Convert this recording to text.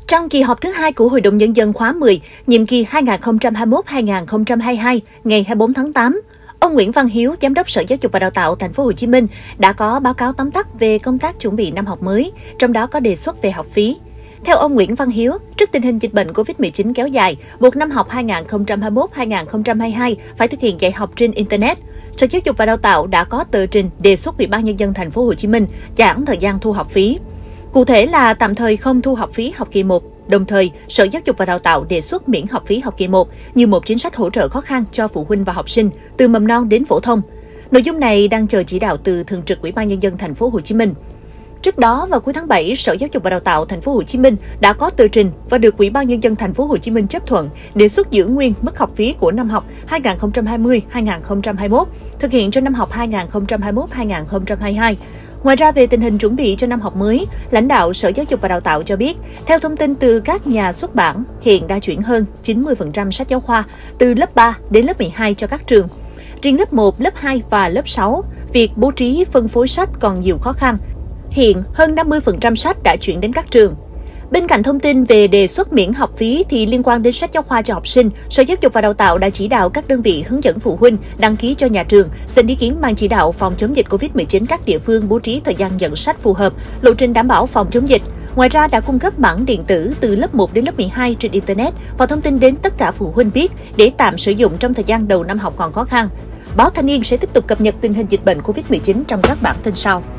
Trong kỳ họp thứ 2 của Hội đồng Nhân dân khóa 10, nhiệm kỳ 2021-2022, ngày 24 tháng 8, ông Nguyễn Văn Hiếu, Giám đốc Sở Giáo dục và Đào tạo Thành phố Hồ Chí Minh đã có báo cáo tóm tắt về công tác chuẩn bị năm học mới, trong đó có đề xuất về học phí. Theo ông Nguyễn Văn Hiếu, trước tình hình dịch bệnh Covid-19 kéo dài, buộc năm học 2021-2022 phải thực hiện dạy học trên Internet. Sở Giáo dục và Đào tạo đã có tờ trình đề xuất Ủy ban Nhân dân Thành phố Hồ Chí Minh giãn thời gian thu học phí. Cụ thể là tạm thời không thu học phí học kỳ 1, đồng thời Sở Giáo dục và Đào tạo đề xuất miễn học phí học kỳ 1 như một chính sách hỗ trợ khó khăn cho phụ huynh và học sinh từ mầm non đến phổ thông. Nội dung này đang chờ chỉ đạo từ Thường trực Ủy ban Nhân dân Thành phố Hồ Chí Minh. Trước đó, vào cuối tháng 7, Sở Giáo dục và Đào tạo Thành phố Hồ Chí Minh đã có tờ trình và được Ủy ban Nhân dân Thành phố Hồ Chí Minh chấp thuận đề xuất giữ nguyên mức học phí của năm học 2020-2021, thực hiện cho năm học 2021-2022. Ngoài ra, về tình hình chuẩn bị cho năm học mới, lãnh đạo Sở Giáo dục và Đào tạo cho biết, theo thông tin từ các nhà xuất bản, hiện đã chuyển hơn 90% sách giáo khoa từ lớp 3 đến lớp 12 cho các trường. Riêng lớp 1, lớp 2 và lớp 6, việc bố trí phân phối sách còn nhiều khó khăn. Hiện, hơn 50% sách đã chuyển đến các trường. Bên cạnh thông tin về đề xuất miễn học phí thì liên quan đến sách giáo khoa cho học sinh, Sở Giáo dục và Đào tạo đã chỉ đạo các đơn vị hướng dẫn phụ huynh đăng ký cho nhà trường, xin ý kiến Ban chỉ đạo phòng chống dịch Covid-19 các địa phương bố trí thời gian nhận sách phù hợp, lộ trình đảm bảo phòng chống dịch. Ngoài ra đã cung cấp bản điện tử từ lớp 1 đến lớp 12 trên Internet và thông tin đến tất cả phụ huynh biết để tạm sử dụng trong thời gian đầu năm học còn khó khăn. Báo Thanh niên sẽ tiếp tục cập nhật tình hình dịch bệnh Covid-19 trong các bản tin sau.